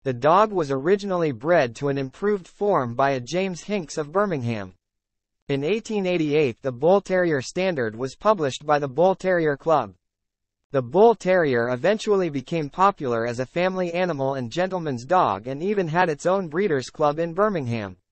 The dog was originally bred to an improved form by a James Hinks of Birmingham. In 1888 the Bull Terrier Standard was published by the Bull Terrier Club. The Bull Terrier eventually became popular as a family animal and gentleman's dog and even had its own breeders' club in Birmingham.